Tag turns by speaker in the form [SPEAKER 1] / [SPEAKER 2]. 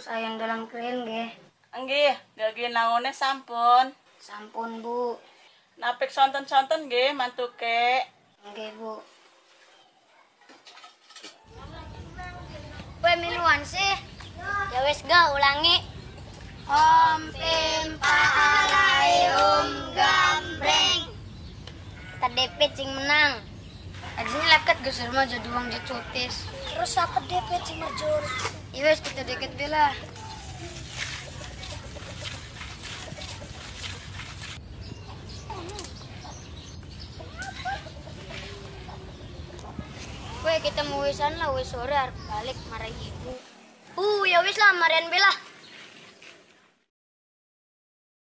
[SPEAKER 1] terus ayang dalam keren ge.
[SPEAKER 2] Nggih, gagi naone sampun.
[SPEAKER 1] Sampun, Bu.
[SPEAKER 2] Napik sonten-sonten nggih mantuke.
[SPEAKER 1] Nggih, Bu.
[SPEAKER 3] Kue miluan sih. Ya wes ga ulangi. Om pim paalai gambreng. KDP cing menang.
[SPEAKER 1] Ajine leket geus mah jadi uang jecutis.
[SPEAKER 3] Terus apa DP cing major?
[SPEAKER 1] Ya wes kita deket bela.
[SPEAKER 3] Kue kita mau wisan lah wes sore harus balik marah ibu. Ya wes lah marian bela.